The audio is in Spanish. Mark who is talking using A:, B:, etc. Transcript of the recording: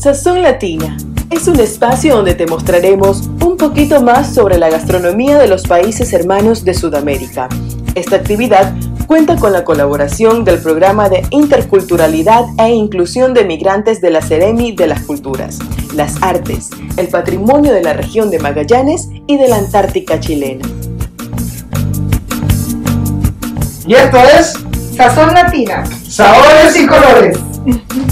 A: Sazón Latina es un espacio donde te mostraremos un poquito más sobre la gastronomía de los países hermanos de Sudamérica. Esta actividad cuenta con la colaboración del Programa de Interculturalidad e Inclusión de Migrantes de la Seremi de las Culturas, las Artes, el Patrimonio de la Región de Magallanes y de la Antártica chilena.
B: Y esto es
C: Sazón Latina.
B: Sabores y Colores.